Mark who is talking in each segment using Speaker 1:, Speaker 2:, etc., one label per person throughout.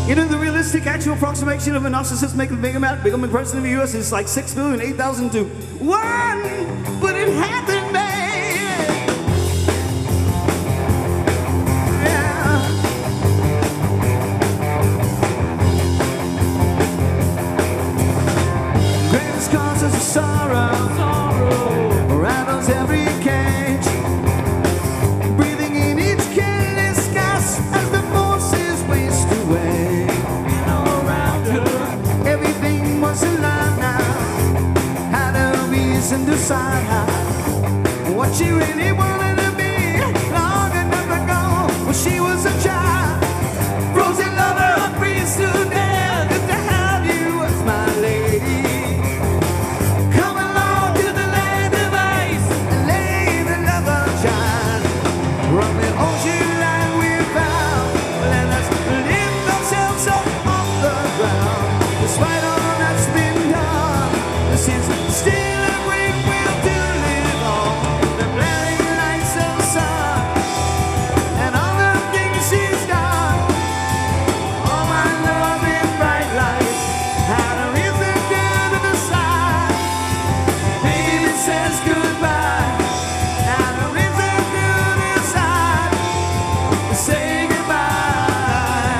Speaker 1: You know, the realistic actual approximation of a narcissist making a big person in the US is like 6,008,000 to 1, but it happened, baby. Yeah. Greatest causes of sorrow rattles every cage. Breathing in each careless gas as the forces waste away. Everything was alive now. Had a reason to decide what she really wanted to be. Long enough ago when she was a child. Frozen lover, freeze to death. Good to have you as my lady. Come along to the land of ice and lay the lover child. From the ocean land we found, let us lift ourselves up off the ground. Despite all that's been done, this is still a great will to live on. The blaring lights of the sun and all the things she's done. All my love in bright lights had a reason to decide. Baby says goodbye, had a reason to decide. Say goodbye,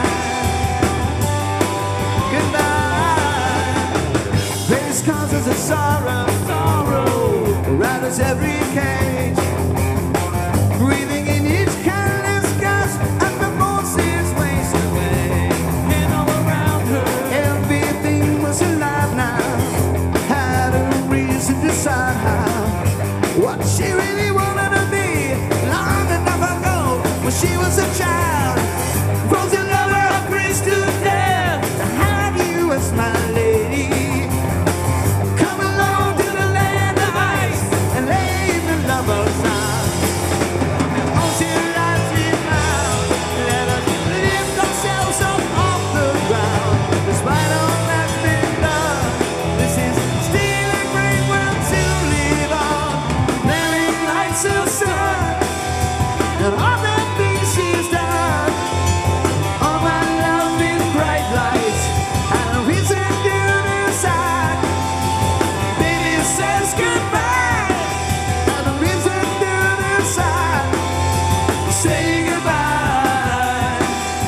Speaker 1: goodbye. Various causes of sorrow rattles every cage. Breathing in each careless gas as the forces waste away. And all around her, everything was alive now. Had a reason to decide what she really wanted to be. Long enough ago when she was a child. Frozen lover, freeze to death. To have you as my lady. Come along to the land of ice and lay the lovers out. Ocean lights we found, let us lift ourselves up off the ground. Despite all that's been done, this is still a great world to live on. Blaring lights of sun and all the things she's done. All my love in bright lights and a reason to decide. Baby says goodbye, and a reason to decide. Say goodbye,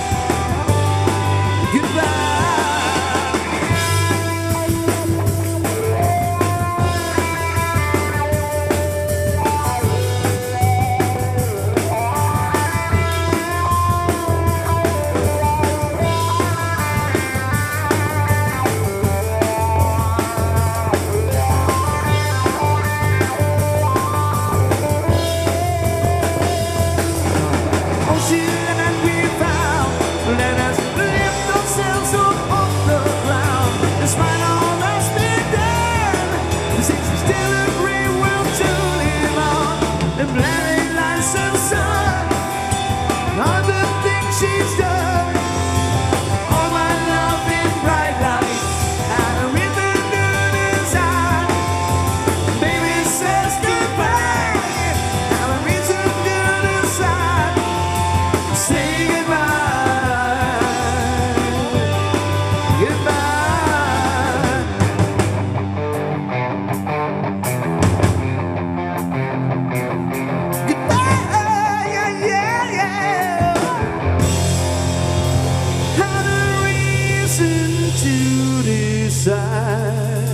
Speaker 1: goodbye. Ocean and we found, let us lift ourselves up off the ground. Despite all that's been done, this is still a great world to live on. The blaring lights of the sun, all the things she's done. All my love in bright lights and a reason to decide. Baby says goodbye, and a reason to decide. Say goodbye, goodbye. Goodbye, yeah, yeah, yeah. Had a reason to decide.